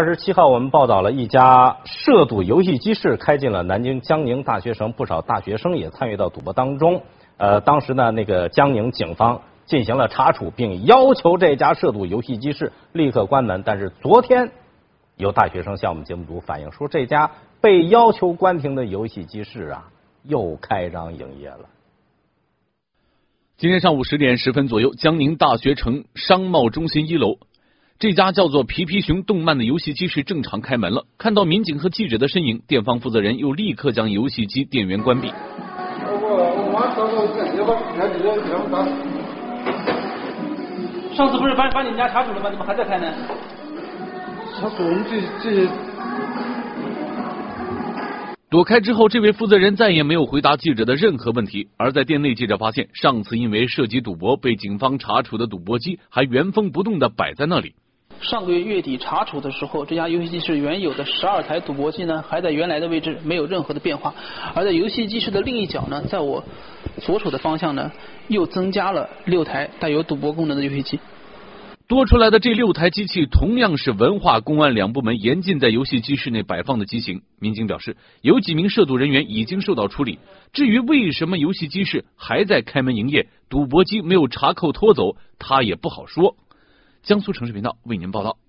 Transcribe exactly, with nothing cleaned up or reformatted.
二十七号，我们报道了一家涉赌游戏机室开进了南京江宁大学城，不少大学生也参与到赌博当中。呃，当时呢，那个江宁警方进行了查处，并要求这家涉赌游戏机室立刻关门。但是昨天，有大学生向我们节目组反映说，这家被要求关停的游戏机室啊，又开张营业了。 今天上午十点十分左右，江宁大学城商贸中心一楼。这家叫做皮皮熊动漫的游戏机室正常开门了，看到民警和记者的身影，店方负责人又立刻将游戏机电源关闭。 上次不是把把你们家查处了吗？怎么还在开呢？ 查处我们这这。 躲开之后，这位负责人再也没有回答记者的任何问题。而在店内，记者发现上次因为涉及赌博被警方查处的赌博机还原封不动地摆在那里。 上个月月底查处的时候，这家游戏机室原有的十二台赌博机呢，还在原来的位置，没有任何的变化。而在游戏机室的另一角呢，在我左手的方向呢，又增加了六台带有赌博功能的游戏机。 多出来的这六台机器同样是文化公安两部门严禁在游戏机室内摆放的机型。民警表示，有几名涉赌人员已经受到处理。至于为什么游戏机室还在开门营业，赌博机没有查扣拖走，他也不好说。江苏城市频道为您报道。